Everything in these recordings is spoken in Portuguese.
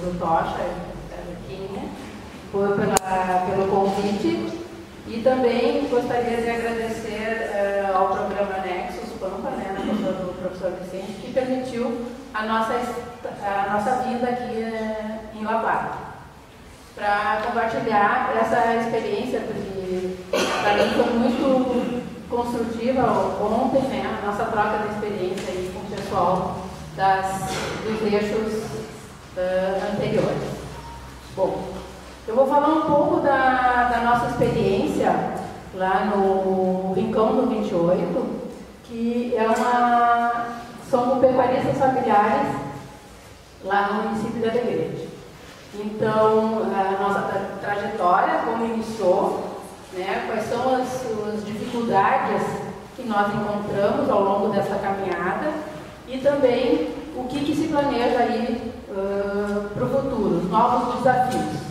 do Tocha, Quinha, pelo convite. E também gostaria de agradecer ao programa Nexus Pampa, né, do professor Vicente, que permitiu a nossa vinda aqui em La Plata, para compartilhar essa experiência, porque para mim foi muito construtiva ontem, né, a nossa troca de experiência aí com o pessoal dos eixos anteriores. Bom, eu vou falar um pouco da nossa experiência lá no Rincão do 28, que são pecuaristas familiares lá no município de Alegrete. Então, a nossa trajetória, como iniciou, né, quais são as dificuldades que nós encontramos ao longo dessa caminhada e também o que se planeja aí para o futuro, os novos desafios.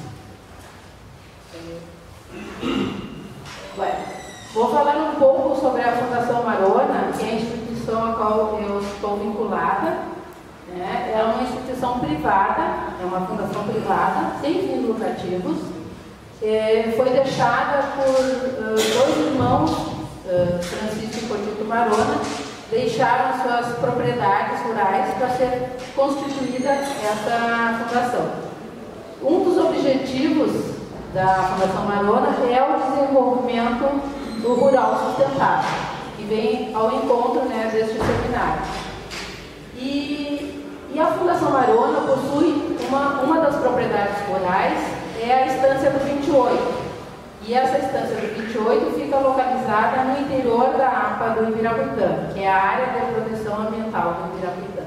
Vou falar um pouco sobre a Fundação Marona, que é a instituição a qual eu estou vinculada. Né? É uma instituição privada, é uma fundação privada, sem fins lucrativos. Foi deixada por dois irmãos, Francisco e Cotito Marona, deixaram suas propriedades rurais para ser constituída essa fundação. Um dos objetivos da Fundação Marona é o desenvolvimento do rural sustentável, que vem ao encontro, né, deste seminário. E a Fundação Marona possui uma das propriedades rurais, é a Estância do 28. E essa Estância do 28 fica localizada no interior da APA do Ibirapuitã, que é a área de proteção ambiental do Ibirapuitã.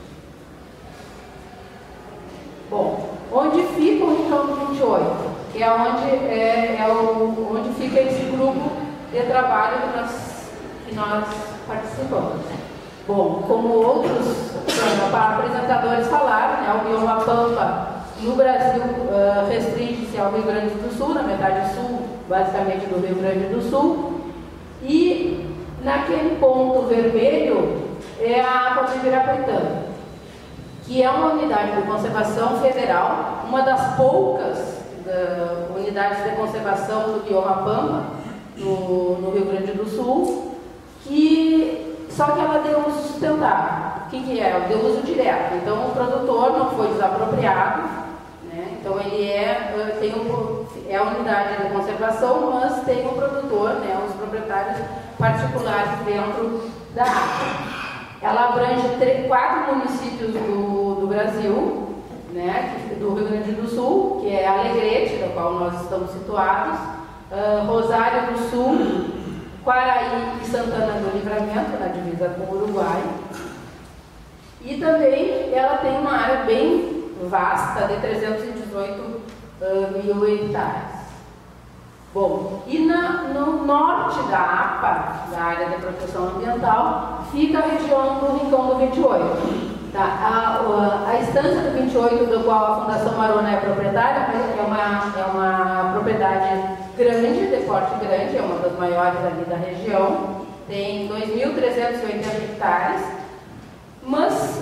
Bom, onde fica o Rincão do 28? Que é onde fica esse grupo de trabalho que nós participamos. Bom, como outros apresentadores falaram, né, o bioma Pampa no Brasil restringe-se ao Rio Grande do Sul, na metade sul, basicamente do Rio Grande do Sul, e naquele ponto vermelho é a APA do Ibirapuitã, que é uma unidade de conservação federal, uma das poucas unidades de conservação do bioma Pampa, no Rio Grande do Sul, só que ela deu uso sustentável. O que é? Ela deu uso direto. Então, o produtor não foi desapropriado, né? Então, ele é a unidade de conservação, mas tem o produtor, né, os proprietários particulares dentro da área. Ela abrange 4 municípios do Brasil, né, do Rio Grande do Sul, que é Alegrete, da qual nós estamos situados, Rosário do Sul, Quaraí e Santana do Livramento, na divisa com o Uruguai. E também ela tem uma área bem vasta, de 318 mil hectares. Bom, e no norte da APA, da área de proteção ambiental, fica a região do Rincão do 28. Tá? A Estância do 28, do qual a Fundação Marona é proprietária, é uma propriedade grande, de porte grande, é uma das maiores ali da região, tem 2.380 hectares, mas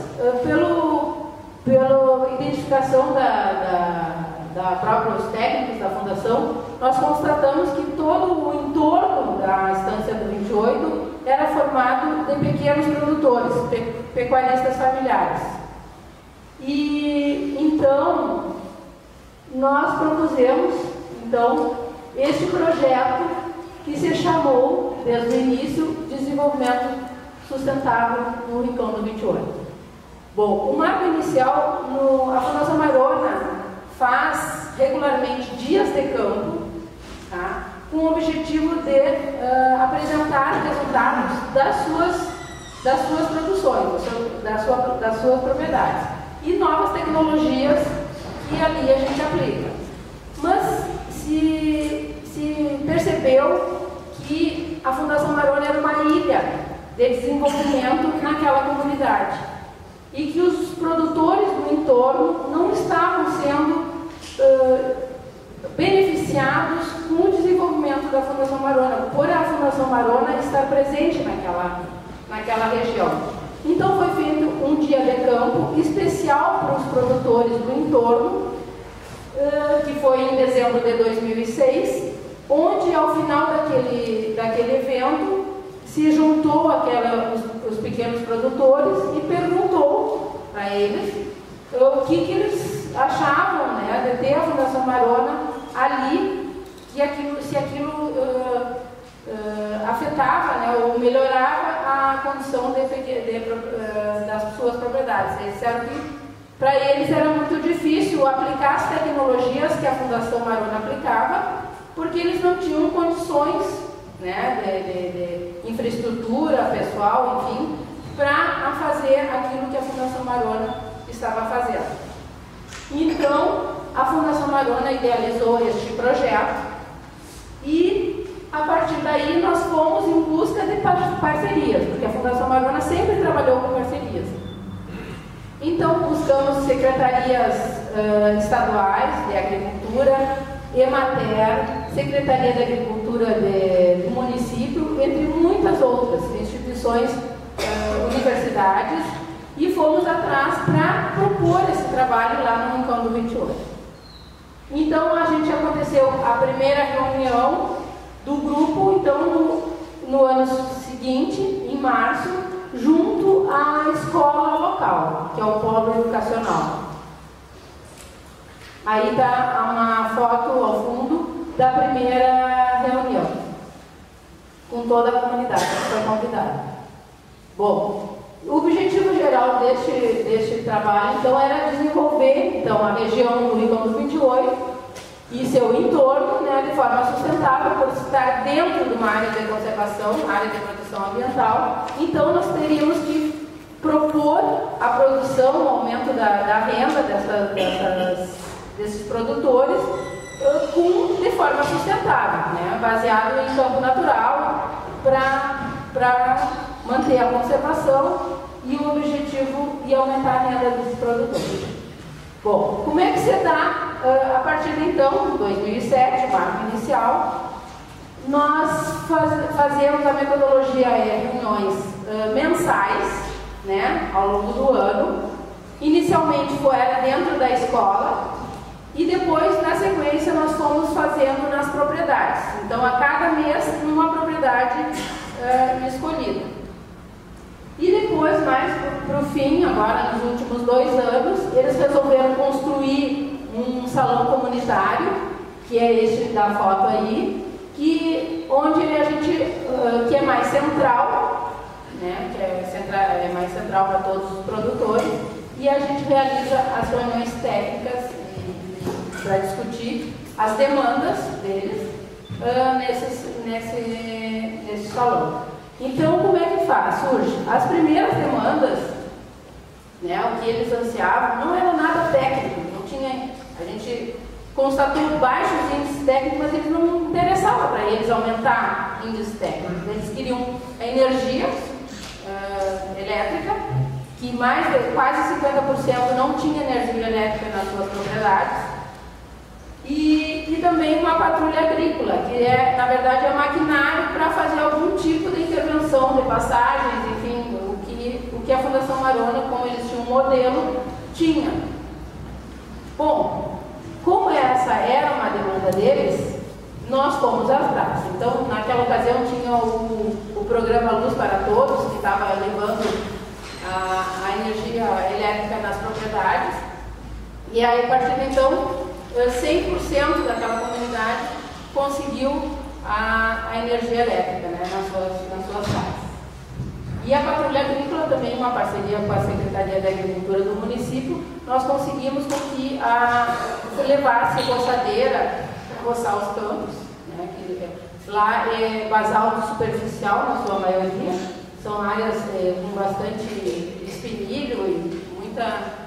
pela identificação da próprios técnicos da Fundação, nós constatamos que todo o entorno da Estância do 28 era formado de pequenos produtores, pecuaristas familiares. E então, nós propusemos este projeto que se chamou, desde o início, Desenvolvimento Sustentável no Rincão do 28. Bom, o marco inicial, a Fundação Marona faz regularmente dias de campo, tá? Com o objetivo de apresentar resultados das suas produções, das suas propriedades e novas tecnologias que ali a gente aplica. Mas se percebeu que a Fundação Marona era uma ilha de desenvolvimento naquela comunidade e que os produtores do entorno não estavam sendo beneficiados com o desenvolvimento da Fundação Marona, por a Fundação Marona estar presente naquela região. Então foi feito um um dia de campo especial para os produtores do entorno, que foi em dezembro de 2006, onde ao final daquele evento se juntou os pequenos produtores e perguntou para eles o que eles achavam, né, de ter a Fundação Marona ali, se aquilo afetava, né, ou melhorava a condição das suas propriedades. Eles disseram que para eles era muito difícil aplicar as tecnologias que a Fundação Marona aplicava, porque eles não tinham condições, né, de infraestrutura pessoal, enfim, para fazer aquilo que a Fundação Marona estava fazendo. Então, a Fundação Marona idealizou este projeto e, a partir daí, nós fomos em busca de parcerias, porque a Fundação Marona sempre trabalhou com parcerias. Então, buscamos secretarias estaduais de agricultura, Emater, Secretaria de Agricultura do município, entre muitas outras instituições, universidades, e fomos atrás para propor esse trabalho lá no Rincão do 28. Então, aconteceu a primeira reunião do grupo, então, no ano seguinte, em março, junto à escola local, que é o polo educacional. Aí está uma foto ao fundo da primeira reunião, com toda a comunidade que foi convidada. Bom, o objetivo geral deste trabalho, então, era desenvolver, então, a região do Rincão do 28 e seu entorno, né, de forma sustentável, por estar dentro de uma área de conservação, área de proteção ambiental. Então, nós teríamos que propor a produção, o aumento da renda desses produtores de forma sustentável, né, baseado em campo natural, para manter a conservação e o objetivo de aumentar a renda dos produtores. Bom, como é que se dá, a partir de então, 2007, marco inicial, nós fazemos a metodologia reuniões mensais, né, ao longo do ano. Inicialmente era dentro da escola e depois, na sequência, nós fomos fazendo nas propriedades. Então, a cada mês, uma propriedade escolhida. E depois, mais para o fim, agora nos últimos 2 anos, eles resolveram construir um salão comunitário, que é este da foto aí, onde a gente, que é mais central, né, que é mais central para todos os produtores, e a gente realiza as reuniões técnicas para discutir as demandas deles nesse salão. Então, como é que surge? As primeiras demandas, né, o que eles ansiavam, não era nada técnico, não tinha, a gente constatou baixos índices técnicos, mas eles não interessavam para eles aumentar índices técnicos. Eles queriam a energia elétrica, que quase 50% não tinha energia elétrica nas suas propriedades, e também uma patrulha agrícola, que na verdade é maquinário para fazer algum tipo de intervenção de passagens, enfim, o que a Fundação Marona, como eles tinham um modelo, tinha. Bom, como essa era uma demanda deles, nós fomos atrás. Então, naquela ocasião tinha o programa Luz para Todos, que estava levando a energia elétrica nas propriedades, e aí, a partir de então, 100% daquela comunidade conseguiu a energia elétrica, né, nas suas casas. E a Patrulha Agrícola, também uma parceria com a Secretaria de Agricultura do município, nós conseguimos com que levasse roçadeira para roçar os campos, né, que lá é basalto superficial na sua maioria, são áreas com bastante espinilho e muita...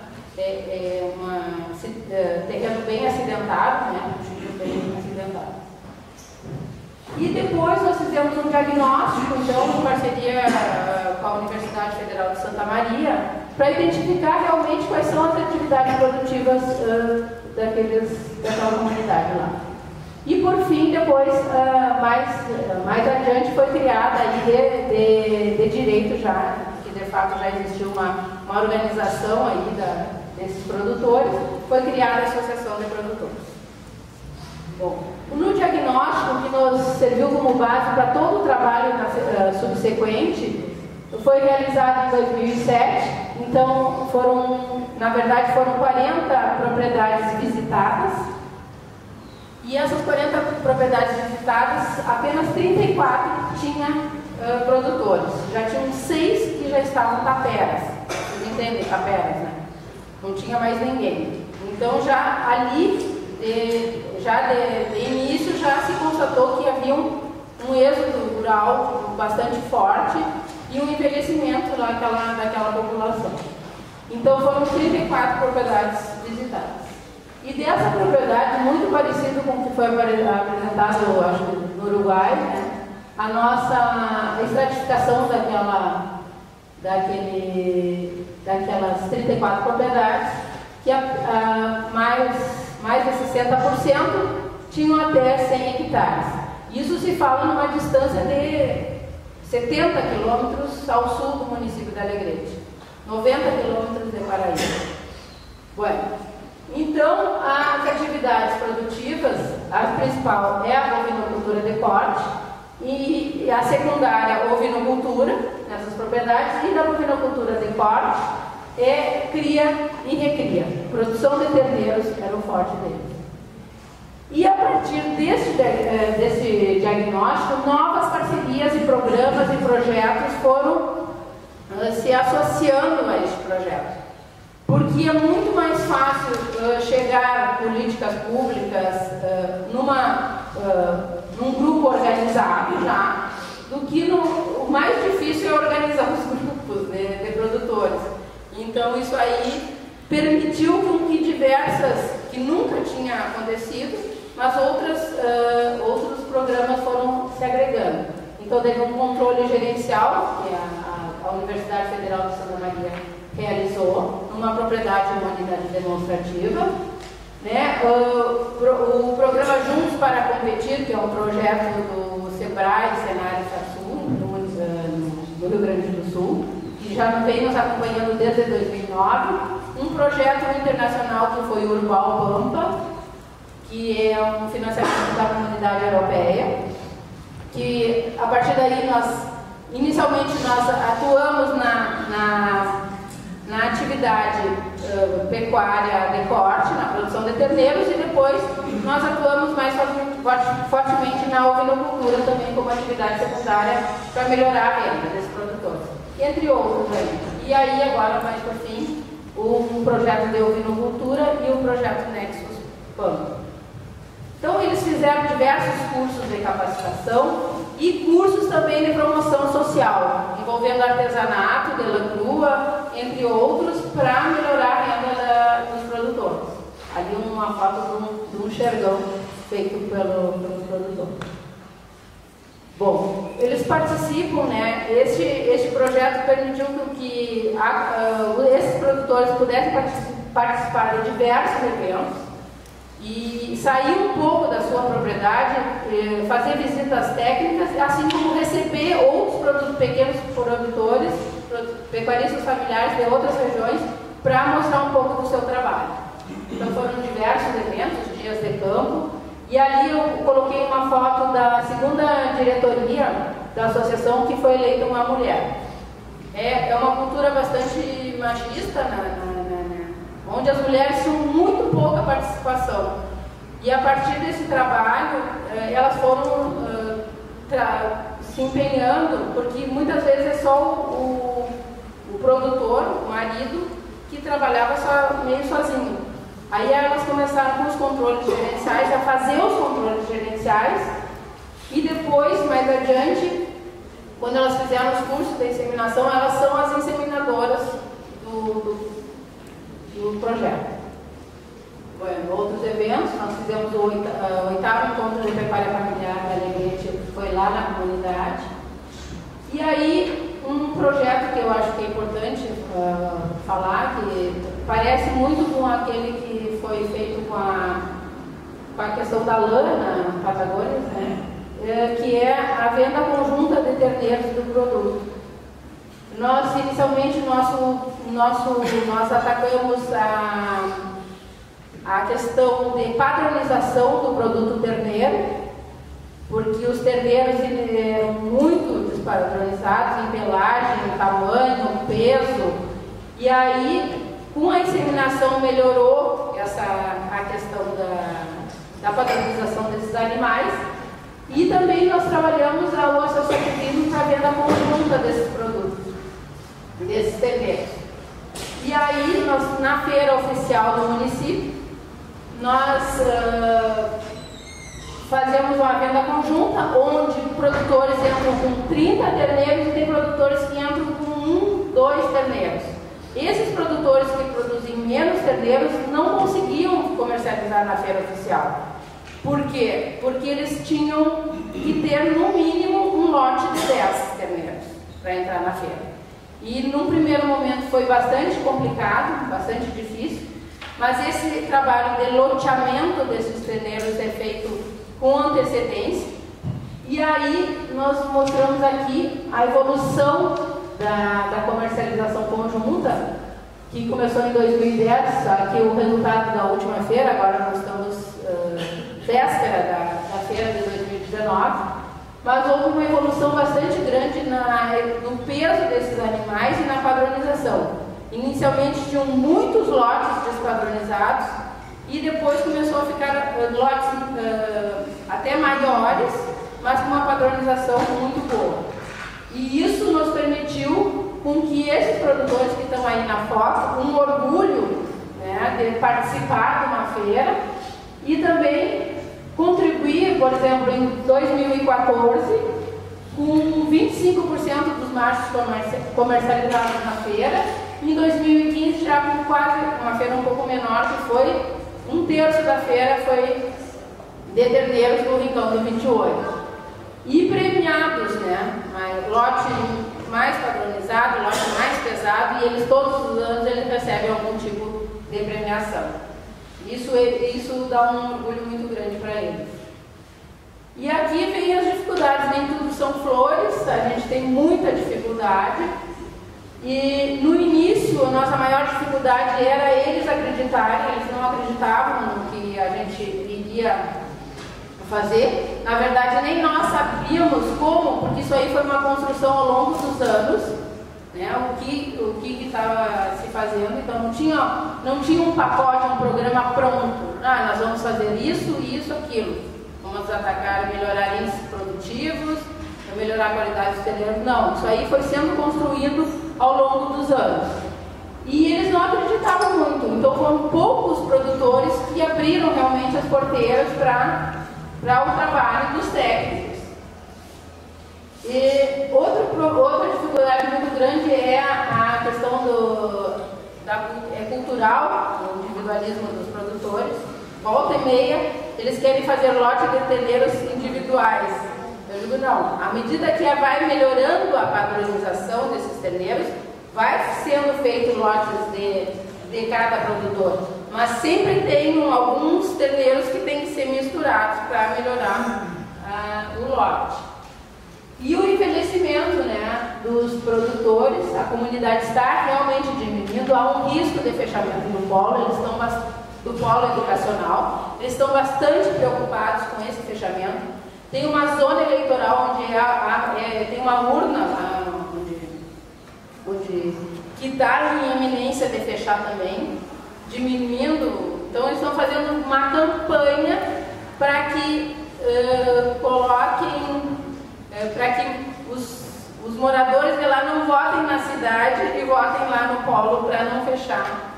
terreno bem acidentado, né? Bem acidentado. E depois nós fizemos um diagnóstico, então, em parceria com a Universidade Federal de Santa Maria, para identificar realmente quais são as atividades produtivas daquela comunidade lá. E por fim, depois, mais adiante, foi criada aí de direito já, que de fato já existia uma organização aí desses produtores, foi criada a Associação de Produtores. Bom, no diagnóstico que nos serviu como base para todo o trabalho subsequente, foi realizado em 2007, então na verdade foram 40 propriedades visitadas, e essas 40 propriedades visitadas, apenas 34 tinham produtores, já tinham 6 que já estavam taperas, vocês entendem, taperas, né? Não tinha mais ninguém. Então já ali, de início, já se constatou que havia um êxodo rural bastante forte e um envelhecimento daquela população. Então foram 34 propriedades visitadas. E dessa propriedade, muito parecido com o que foi apresentado, eu acho, no Uruguai, né? A nossa estratificação daquelas 34 propriedades, que mais de 60% tinham até 100 hectares. Isso se fala numa distância de 70 quilômetros ao sul do município de Alegrete, 90 quilômetros de Paraíba. Bueno, então, as atividades produtivas, a principal é a bovinocultura de corte, e a secundária, a ovinocultura, nessas propriedades, e da bovinocultura de corte é cria e recria. Produção de terneiros era o forte deles. E a partir desse diagnóstico, novas parcerias e programas e projetos foram se associando a este projeto. Porque é muito mais fácil chegar a políticas públicas num grupo organizado já, do que o mais difícil é organizar os grupos de produtores. Então isso aí permitiu com que que nunca tinha acontecido, mas outros programas foram se agregando. Então teve um controle gerencial, que a Universidade Federal de Santa Maria realizou, numa propriedade de humanidade demonstrativa, né? O programa Juntos para Competir, que é um projeto do SEBRAE, Senar e Sarsul, do Rio Grande do Sul, que já vem nos acompanhando desde 2009, um projeto internacional que foi o Urbal Pampa, que é um financiamento da Comunidade Europeia, que a partir daí inicialmente nós atuamos na atividade pecuária de corte, na produção de terneiros, e depois nós atuamos mais fortemente na ovinocultura também como atividade secundária para melhorar a renda desses produtores, entre outros aí. E aí agora, mais por fim, um projeto de ovinocultura e o projeto Nexus Pampa. Então eles fizeram diversos cursos de capacitação e cursos também de promoção social, envolvendo artesanato, de lã crua, entre outros, para melhorar a renda dos produtores. Ali uma foto de um xergão feito pelos produtores. Bom, eles participam, né? Este projeto permitiu que esses produtores pudessem participar de diversos eventos e sair um pouco da sua propriedade, fazer visitas técnicas, assim como receber outros pequenos produtores, pecuaristas familiares de outras regiões, para mostrar um pouco do seu trabalho. Então foram diversos eventos, dias de campo, e ali eu coloquei uma foto da segunda diretoria da associação, que foi eleita uma mulher. É uma cultura bastante machista, onde as mulheres tinham muito pouca participação. E a partir desse trabalho, elas foram se empenhando, porque muitas vezes é só o produtor, o marido, que trabalhava meio sozinho. Aí elas começaram com os controles gerenciais, a fazer os controles gerenciais, e depois, mais adiante, quando elas fizeram os cursos de inseminação, elas são as inseminadoras do projeto. Bueno, outros eventos, nós fizemos o 8º encontro de pecuária familiar da Alegrete, que foi lá na comunidade. E aí, um projeto que eu acho que é importante falar, que parece muito com aquele que foi feito com a questão da lã na Patagônia, né? Que é a venda conjunta de terneiros do produto. Nós, inicialmente, nós atacamos a questão de padronização do produto terneiro, porque os terneiros eram muito despadronizados em pelagem, em tamanho, peso, e aí, com a inseminação, melhorou a questão da padronização desses animais. E também nós trabalhamos o associativismo para a venda conjunta desses produtos, desses terneiros. E aí, nós, na feira oficial do município, nós fazemos uma venda conjunta, onde produtores entram com 30 terneiros e tem produtores que entram com 1, 2 terneiros. Esses produtores que produzem menos terneiros não conseguiam comercializar na feira oficial. Por quê? Porque eles tinham que ter no mínimo um lote de 10 terneiros para entrar na feira. E num primeiro momento foi bastante complicado, bastante difícil, mas esse trabalho de loteamento desses terneiros é feito com antecedência. E aí nós mostramos aqui a evolução da comercialização conjunta, que começou em 2010, aqui o resultado da última feira, agora nós estamos véspera da feira de 2019, mas houve uma evolução bastante grande no peso desses animais e na padronização. Inicialmente tinham muitos lotes despadronizados e depois começou a ficar lotes até maiores, mas com uma padronização muito boa. E isso nos permitiu com que esses produtores que estão aí na foto, um orgulho, né, de participar de uma feira e também contribuir, por exemplo, em 2014, com 25% dos machos comercializados na feira, e em 2015 já com quase uma feira um pouco menor, que foi 1/3 da feira foi de terneiros no Rincão do 28. E premiados, né? Lote mais padronizado, lote mais pesado, e eles todos os anos eles recebem algum tipo de premiação. Isso dá um orgulho muito grande para eles. E aqui vem as dificuldades, nem tudo são flores, a gente tem muita dificuldade. E no início, a nossa maior dificuldade era eles acreditarem, eles não acreditavam no que a gente iria fazer. Na verdade, nem nós sabíamos como, porque isso aí foi uma construção ao longo dos anos, né? O que estava se fazendo. Então não tinha um pacote, um programa pronto. Nós vamos fazer isso, aquilo. Vamos atacar, melhorar índices produtivos, melhorar a qualidade dos terneiros. Não, isso aí foi sendo construído ao longo dos anos. E eles não acreditavam muito. Então foram poucos produtores que abriram realmente as porteiras para o trabalho dos técnicos. E outra dificuldade muito grande é a questão cultural, do individualismo dos produtores. Volta e meia, eles querem fazer lote de terneiros individuais. Eu digo, não, à medida que vai melhorando a padronização desses terneiros, vai sendo feito lotes de cada produtor. Mas sempre tem alguns terneiros que têm que ser misturados para melhorar o lote. E o envelhecimento, né, dos produtores, a comunidade está realmente diminuindo, há um risco de fechamento do polo, do polo educacional, eles estão bastante preocupados com esse fechamento. Tem uma zona eleitoral onde tem uma urna lá, que está em iminência de fechar também, diminuindo. Então eles estão fazendo uma campanha para que coloquem, para que os moradores de lá não votem na cidade e votem lá no polo para não fechar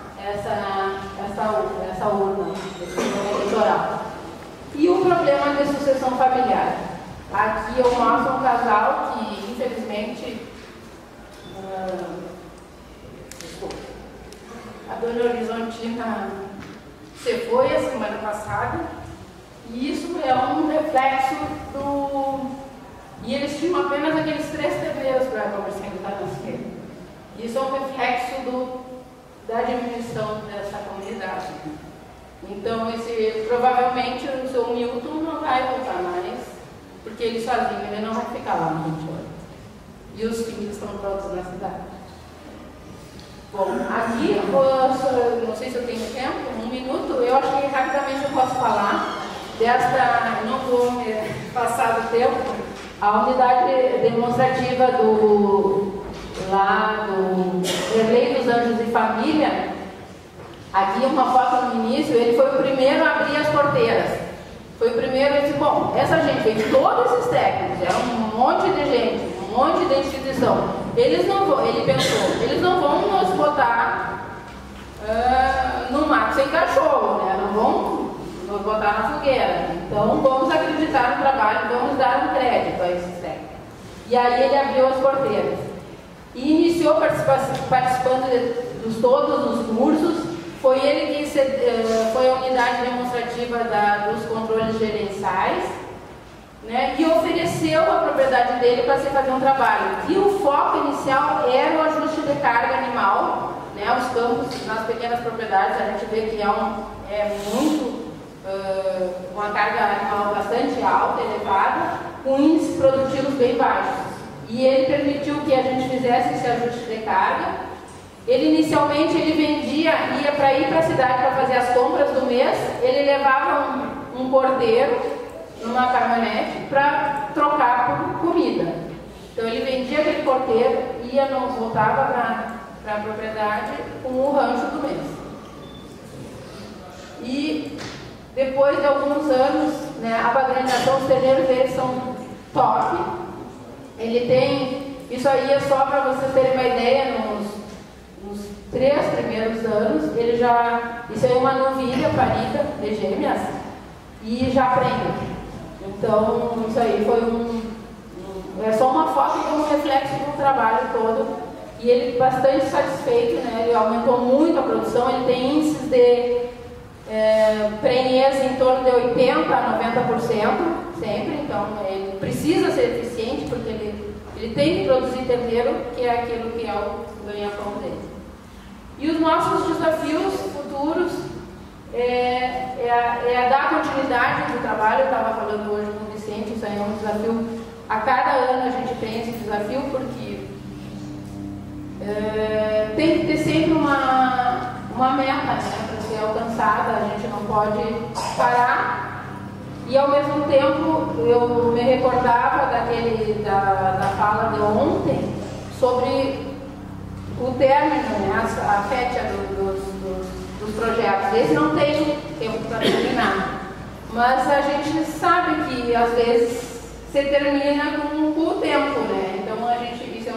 essa urna, esse zona eleitoral. E o problema de sucessão familiar. Aqui eu mostro um casal que, infelizmente, a dona Horizontina se foi a semana passada, e isso é um reflexo E eles tinham apenas aqueles 3 terneiros para comercializar na feira. Isso é um reflexo da diminuição dessa comunidade. Então, provavelmente o seu Milton não vai voltar mais, porque ele sozinho ele não vai ficar lá no 28. E os filhos estão prontos na cidade. Bom, aqui, não sei se eu tenho tempo, 1 minuto, eu acho que rapidamente eu posso falar desta, não vou passar do tempo, a unidade demonstrativa lá do Relei dos Anjos e Família. Aqui uma foto no início, ele foi o primeiro a abrir as porteiras. Foi o primeiro a dizer, bom, essa gente veio, todos esses técnicos, era um monte de gente, um monte de instituição. Eles não vão, ele pensou, eles não vão nos botar no mato sem cachorro, né? Não vão nos botar na fogueira. Então vamos acreditar no trabalho, vamos dar um crédito a esses técnicos. E aí ele abriu as porteiras. E iniciou participando de todos os cursos. Foi ele que foi a unidade demonstrativa dos controles gerenciais, né, e ofereceu a propriedade dele para se fazer um trabalho. E o foco inicial era o ajuste de carga animal, né, os campos nas pequenas propriedades, a gente vê que uma carga animal bastante alta, elevada, com índices produtivos bem baixos. E ele permitiu que a gente fizesse esse ajuste de carga. Ele inicialmente ia para ir para a cidade para fazer as compras do mês, ele levava um porteiro numa caminhonete para trocar por comida. Então ele vendia aquele porteiro, voltava para a propriedade com o rancho do mês. E depois de alguns anos, né, a bagranhação, os terreiros deles são top. Ele tem, isso aí é só para vocês terem uma ideia, nos 3 primeiros anos, isso é uma novilha parida de gêmeas e já prende. Então, isso aí foi é só uma foto de um reflexo do trabalho todo. E ele bastante satisfeito, né? Ele aumentou muito a produção, ele tem índices de prenhez em torno de 80% a 90% sempre, então ele precisa ser eficiente porque ele tem que produzir terneiro, que é aquilo que é o ganha-pão dele. E os nossos desafios futuros é dar continuidade do trabalho. Eu estava falando hoje com o Vicente, isso aí é um desafio. A cada ano a gente tem esse desafio, porque tem que ter sempre uma meta, né, para ser alcançada. A gente não pode parar. E ao mesmo tempo eu me recordava da fala de ontem sobre o término, né, a fétia dos projetos. Esse não tem tempo para terminar, mas a gente sabe que às vezes se termina com o tempo, né? Então isso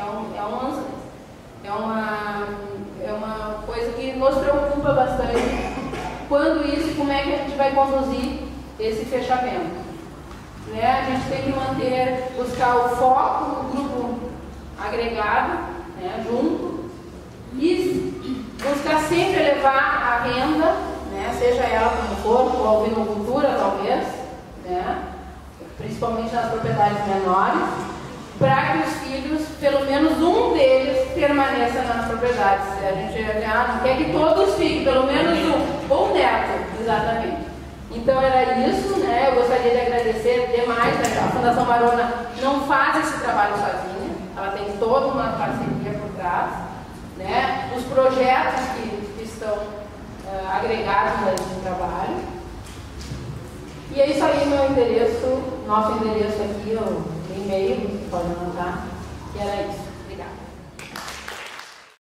é uma coisa que nos preocupa bastante. Quando isso, como é que a gente vai conduzir esse fechamento? Né? A gente tem que buscar o foco no grupo agregado, né, junto, e buscar sempre elevar a renda, né, seja ela como for, com a ovinocultura talvez, né, principalmente nas propriedades menores, para que os filhos, pelo menos um deles, permaneça nas propriedades. A gente não quer que todos fiquem, pelo menos um, ou neto, exatamente. Então era isso, né? Eu gostaria de agradecer demais. A Fundação Marona não faz esse trabalho sozinha, ela tem toda uma parceria por trás, né? Os projetos que estão agregados a esse trabalho. E é isso aí, meu endereço, nosso endereço aqui, o e-mail, você pode anotar, que era